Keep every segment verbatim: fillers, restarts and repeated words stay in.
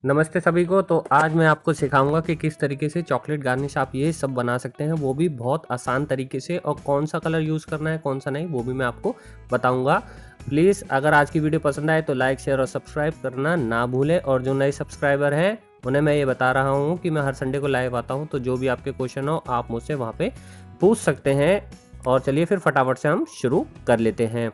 नमस्ते सभी को। तो आज मैं आपको सिखाऊंगा कि किस तरीके से चॉकलेट गार्निश आप ये सब बना सकते हैं, वो भी बहुत आसान तरीके से। और कौन सा कलर यूज़ करना है कौन सा नहीं वो भी मैं आपको बताऊंगा। प्लीज़ अगर आज की वीडियो पसंद आए तो लाइक शेयर और सब्सक्राइब करना ना भूलें। और जो नए सब्सक्राइबर हैं उन्हें मैं ये बता रहा हूँ कि मैं हर संडे को लाइव आता हूँ, तो जो भी आपके क्वेश्चन हो आप मुझसे वहाँ पर पूछ सकते हैं। और चलिए फिर फटाफट से हम शुरू कर लेते हैं।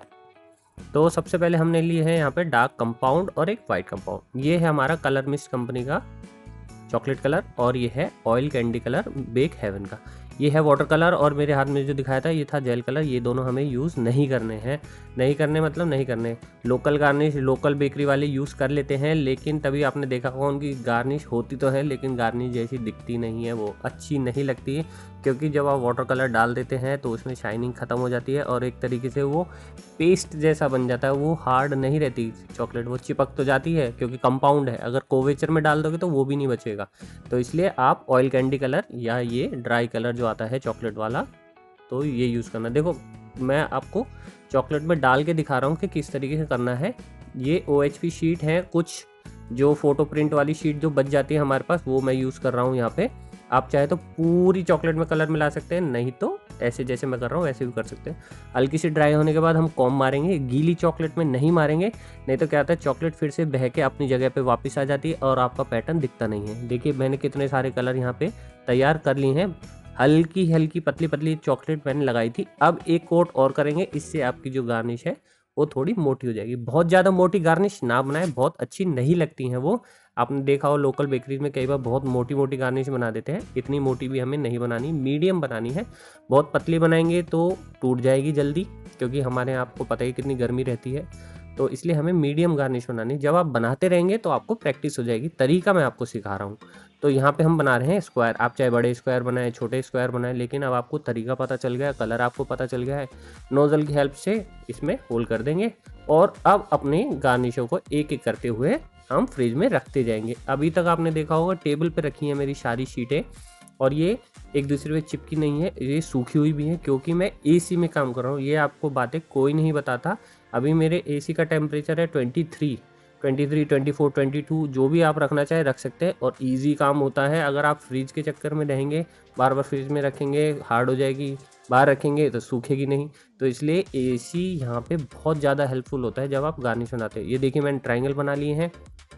तो सबसे पहले हमने लिए है यहाँ पे डार्क कंपाउंड और एक वाइट कंपाउंड। ये है हमारा कलर मिस्ट कंपनी का चॉकलेट कलर, और ये है oil candy colour Bake Heaven का। ये है वाटर कलर, और मेरे हाथ में जो दिखाया था ये था जेल कलर। ये दोनों हमें यूज़ नहीं करने हैं। नहीं करने मतलब नहीं करने। लोकल गार्निश लोकल बेकरी वाले यूज़ कर लेते हैं, लेकिन तभी आपने देखा होगा उनकी गार्निश होती तो है लेकिन गार्निश जैसी दिखती नहीं है, वो अच्छी नहीं लगती है। क्योंकि जब आप वाटर कलर डाल देते हैं तो उसमें शाइनिंग ख़त्म हो जाती है और एक तरीके से वो पेस्ट जैसा बन जाता है। वो हार्ड नहीं रहती चॉकलेट, वो चिपक तो जाती है क्योंकि कंपाउंड है। अगर कोवेचर में डाल दोगे तो वो भी नहीं बचेगा। तो इसलिए आप ऑयल कैंडी कलर या ये ड्राई कलर जो आता है चॉकलेट वाला, तो ये यूज़ करना। देखो मैं आपको चॉकलेट में डाल के दिखा रहा हूँ कि किस तरीके से करना है। ये ओ एच पी शीट है, कुछ जो फोटो प्रिंट वाली शीट जो बच जाती है हमारे पास, वो मैं यूज़ कर रहा हूँ यहाँ पे। आप चाहे तो पूरी चॉकलेट में कलर मिला सकते हैं, नहीं तो ऐसे जैसे मैं कर रहा हूँ ऐसे भी कर सकते हैं। हल्की सी ड्राई होने के बाद हम कॉम मारेंगे, गीली चॉकलेट में नहीं मारेंगे, नहीं तो क्या होता है चॉकलेट फिर से बह के अपनी जगह पे वापस आ जाती है और आपका पैटर्न दिखता नहीं है। देखिए मैंने कितने सारे कलर यहाँ पे तैयार कर लिए हैं। हल्की हल्की पतली पतली चॉकलेट मैंने लगाई थी। अब एक कोट और करेंगे, इससे आपकी जो गार्निश है वो थोड़ी मोटी हो जाएगी। बहुत ज़्यादा मोटी गार्निश ना बनाएं, बहुत अच्छी नहीं लगती हैं वो। आपने देखा हो लोकल बेकरीज में कई बार बहुत मोटी मोटी गार्निश बना देते हैं, इतनी मोटी भी हमें नहीं बनानी, मीडियम बनानी है। बहुत पतली बनाएंगे तो टूट जाएगी जल्दी, क्योंकि हमारे यहाँ आपको पता ही कितनी गर्मी रहती है। तो इसलिए हमें मीडियम गार्निश बनानी। जब आप बनाते रहेंगे तो आपको प्रैक्टिस हो जाएगी। तरीका मैं आपको सिखा रहा हूँ। तो यहाँ पे हम बना रहे हैं स्क्वायर। आप चाहे बड़े स्क्वायर बनाएं छोटे स्क्वायर बनाएं, लेकिन अब आपको तरीका पता चल गया, कलर आपको पता चल गया है। नोजल की हेल्प से इसमें होल कर देंगे और अब अपनी गार्निशों को एक एक करते हुए हम फ्रिज में रखते जाएंगे। अभी तक आपने देखा होगा टेबल पे रखी है मेरी सारी शीटें, और ये एक दूसरे पे चिपकी नहीं है, ये सूखी हुई भी है क्योंकि मैं एसी में काम कर रहा हूँ। ये आपको बातें कोई नहीं बताता। अभी मेरे एसी का टेम्परेचर है twenty three twenty three twenty four twenty two, जो भी आप रखना चाहे रख सकते हैं और इजी काम होता है। अगर आप फ्रिज के चक्कर में रहेंगे, बार बार फ्रिज में रखेंगे हार्ड हो जाएगी, बाहर रखेंगे तो सूखेगी नहीं। तो इसलिए एसी यहाँ पे बहुत ज़्यादा हेल्पफुल होता है जब आप गार्निश बनाते हैं। ये देखिए मैंने ट्रायंगल बना लिए हैं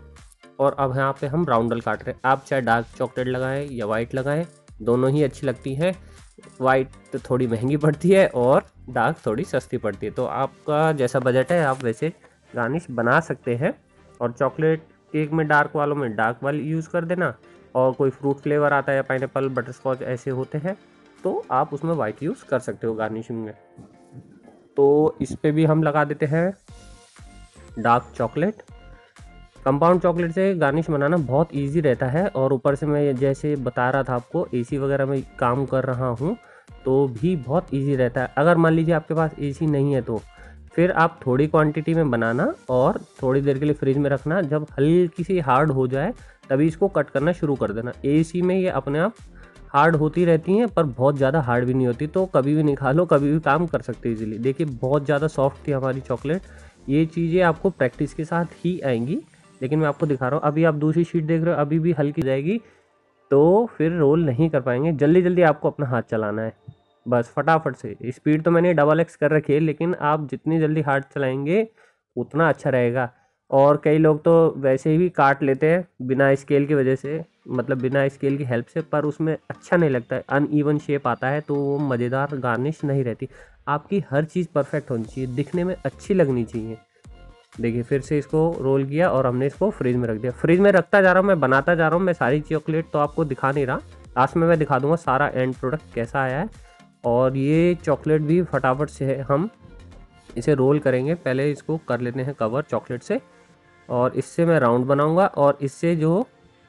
और अब यहाँ पे हम राउंडल काट रहे हैं। आप चाहे डार्क चॉकलेट लगाएं या वाइट लगाएं, दोनों ही अच्छी लगती हैं। वाइट तो थोड़ी महंगी पड़ती है और डार्क थोड़ी सस्ती पड़ती है। तो आपका जैसा बजट है आप वैसे गार्निश बना सकते हैं। और चॉकलेट केक में डार्क वालों में डार्क वाली यूज़ कर देना, और कोई फ्रूट फ्लेवर आता है या पाइनएप्पल बटरस्कॉच ऐसे होते हैं तो आप उसमें वाइट यूज़ कर सकते हो गार्निशिंग में। तो इस पर भी हम लगा देते हैं डार्क चॉकलेट। कंपाउंड चॉकलेट से गार्निश बनाना बहुत इजी रहता है। और ऊपर से मैं जैसे बता रहा था आपको, एसी वगैरह में काम कर रहा हूँ तो भी बहुत इजी रहता है। अगर मान लीजिए आपके पास एसी नहीं है तो फिर आप थोड़ी क्वांटिटी में बनाना और थोड़ी देर के लिए फ्रिज में रखना। जब हल्की सी हार्ड हो जाए तभी इसको कट करना शुरू कर देना। एसी में ये अपने आप हार्ड होती रहती हैं पर बहुत ज़्यादा हार्ड भी नहीं होती, तो कभी भी निकालो कभी भी काम कर सकते इजीली। देखिए बहुत ज़्यादा सॉफ्ट थी हमारी चॉकलेट। ये चीज़ें आपको प्रैक्टिस के साथ ही आएंगी, लेकिन मैं आपको दिखा रहा हूँ। अभी आप दूसरी शीट देख रहे हो, अभी भी हल्की जाएगी तो फिर रोल नहीं कर पाएंगे। जल्दी जल्दी आपको अपना हाथ चलाना है, बस फटाफट से। स्पीड तो मैंने डबल एक्स कर रखी है, लेकिन आप जितनी जल्दी हाथ चलाएंगे उतना अच्छा रहेगा। और कई लोग तो वैसे ही काट लेते हैं बिना स्केल की वजह से, मतलब बिना स्केल की हेल्प से, पर उसमें अच्छा नहीं लगता है, अनइवन शेप आता है तो वो मज़ेदार गार्निश नहीं रहती। आपकी हर चीज़ परफेक्ट होनी चाहिए, दिखने में अच्छी लगनी चाहिए। देखिए फिर से इसको रोल किया और हमने इसको फ्रिज में रख दिया। फ्रिज में रखता जा रहा हूँ, मैं बनाता जा रहा हूँ। मैं सारी चॉकलेट तो आपको दिखा नहीं रहा, लास्ट में मैं दिखा दूंगा सारा एंड प्रोडक्ट कैसा आया है। और ये चॉकलेट भी फटाफट से हम इसे रोल करेंगे। पहले इसको कर लेते हैं कवर चॉकलेट से, और इससे मैं राउंड बनाऊंगा। और इससे जो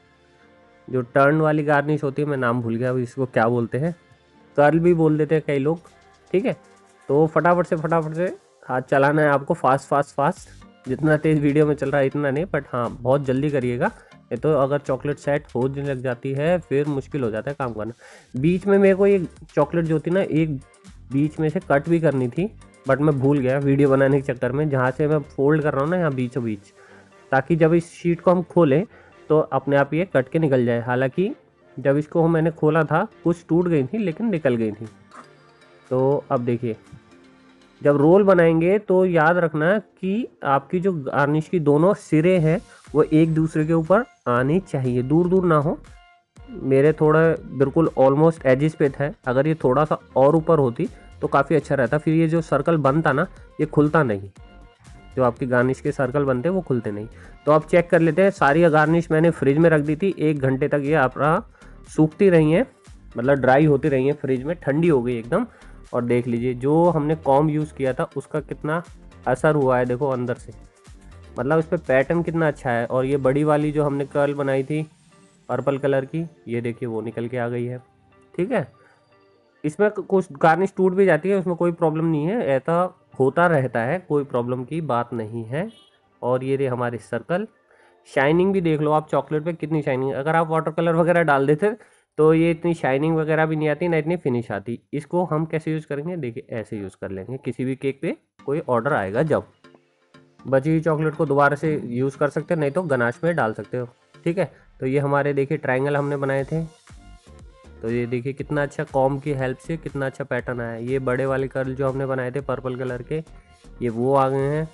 जो टर्न वाली गार्निश होती है, मैं नाम भूल गया अभी इसको क्या बोलते हैं, कर्ल भी बोल देते हैं कई लोग, ठीक है। तो फटाफट से फटाफट से हाथ चलाना है आपको, फास्ट फास्ट फास्ट। जितना तेज़ वीडियो में चल रहा है इतना नहीं, बट हाँ बहुत जल्दी करिएगा, नहीं तो अगर चॉकलेट सेट होने लग जाती है फिर मुश्किल हो जाता है काम करना। बीच में मेरे को ये चॉकलेट जो थी ना, एक बीच में से कट भी करनी थी, बट मैं भूल गया वीडियो बनाने के चक्कर में। जहाँ से मैं फोल्ड कर रहा हूँ ना यहाँ बीचों बीच, ताकि जब इस शीट को हम खोलें तो अपने आप ये कट के निकल जाए। हालांकि जब इसको मैंने खोला था कुछ टूट गई थी लेकिन निकल गई थी। तो अब देखिए, जब रोल बनाएंगे तो याद रखना कि आपकी जो गार्निश की दोनों सिरे हैं वो एक दूसरे के ऊपर आनी चाहिए, दूर दूर ना हो। मेरे थोड़ा बिल्कुल ऑलमोस्ट एजिस पे था, अगर ये थोड़ा सा और ऊपर होती तो काफ़ी अच्छा रहता, फिर ये जो सर्कल बनता ना ये खुलता नहीं, जो आपकी गार्निश के सर्कल बनते हैं वो खुलते नहीं। तो आप चेक कर लेते हैं, सारी गार्निश मैंने फ्रिज में रख दी थी, एक घंटे तक ये अपना सूखती रही हैं, मतलब ड्राई होती रही हैं फ्रिज में, ठंडी हो गई एकदम। और देख लीजिए जो हमने कॉम्ब यूज़ किया था उसका कितना असर हुआ है, देखो अंदर से, मतलब इस पर पैटर्न कितना अच्छा है। और ये बड़ी वाली जो हमने कर्ल बनाई थी पर्पल कलर की, ये देखिए वो निकल के आ गई है। ठीक है, इसमें कुछ गार्निश टूट भी जाती है, उसमें कोई प्रॉब्लम नहीं है, ऐसा होता रहता है, कोई प्रॉब्लम की बात नहीं है। और ये रहे हमारे सर्कल। शाइनिंग भी देख लो आप चॉकलेट पे कितनी शाइनिंग, अगर आप वाटर कलर वगैरह डाल देते तो ये इतनी शाइनिंग वगैरह भी नहीं आती, ना इतनी फिनिश आती। इसको हम कैसे यूज़ करेंगे, देखिए ऐसे यूज़ कर लेंगे, किसी भी केक पे कोई ऑर्डर आएगा जब, बची हुई चॉकलेट को दोबारा से यूज़ कर सकते हो, नहीं तो गनाश में डाल सकते हो। ठीक है, तो ये हमारे देखिए ट्रायंगल हमने बनाए थे, तो ये देखिए कितना अच्छा कॉम्ब की हेल्प से कितना अच्छा पैटर्न आया। ये बड़े वाले कर्ल जो हमने बनाए थे पर्पल कलर के, ये वो आ गए हैं।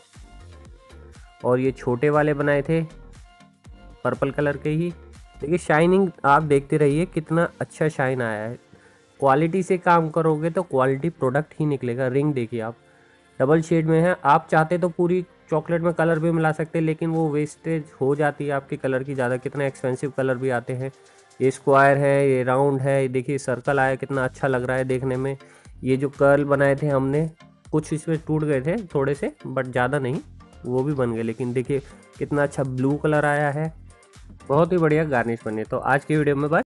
और ये छोटे वाले बनाए थे पर्पल कलर के ही। देखिए शाइनिंग आप देखते रहिए कितना अच्छा शाइन आया है। क्वालिटी से काम करोगे तो क्वालिटी प्रोडक्ट ही निकलेगा। रिंग देखिए आप डबल शेड में है, आप चाहते तो पूरी चॉकलेट में कलर भी मिला सकते हैं, लेकिन वो वेस्टेज हो जाती है आपके कलर की ज़्यादा। कितना एक्सपेंसिव कलर भी आते हैं। ये स्क्वायर है, ये राउंड है, ये देखिए सर्कल आया, कितना अच्छा लग रहा है देखने में। ये जो कर्ल बनाए थे हमने, कुछ इसमें टूट गए थे थोड़े से, बट ज़्यादा नहीं, वो भी बन गए। लेकिन देखिए कितना अच्छा ब्लू कलर आया है, बहुत ही बढ़िया गार्निश बनी। तो आज की वीडियो में बस